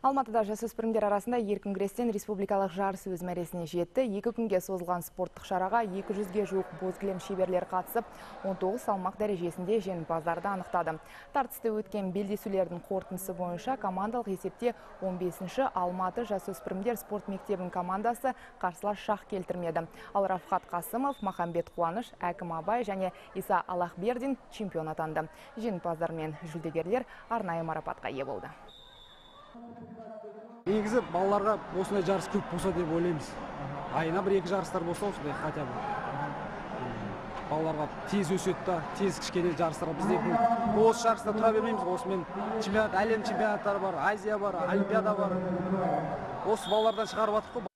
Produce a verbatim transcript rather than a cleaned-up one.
Алматыда жасөспірімдер арасында еркін күрестен республикалық жарыс өз мәресіне жетті. Екі күнге созылған спорттық шараға екі жүзге жуық боз кілем шеберлер қатысып, он тоғыз салмақ дәрежесінде жеңімпаздарды анықтады. Тартысты өткен белдесулердің қорытындысы бойынша командалық есепте он бесінші Алматы жасөспірімдер спорт мектебінің командасы қарсылас шақ келтірмеді. Ал Рафхат Қасымов, Махамбет Қуаныш, Әкім Абай және Иса Аллахбердин чемпион атанды. Жеңімпаздар мен жүлдегерлер арнайы марапатқа ие болды. Негізі балаларға осындай жарыс көп болса деп ойлаймыз. Айына бір екі жарыстар болса осындай хотя бы. Балаларға тез өсетті, тез кішкене жарыстарға бізде осы жарыста тұра бермейміз. Осымен чемпионат, әлем чемпионаттары бар, Азия бар, Олимпиада бар. Осы балалардан шығарып жатырық қой.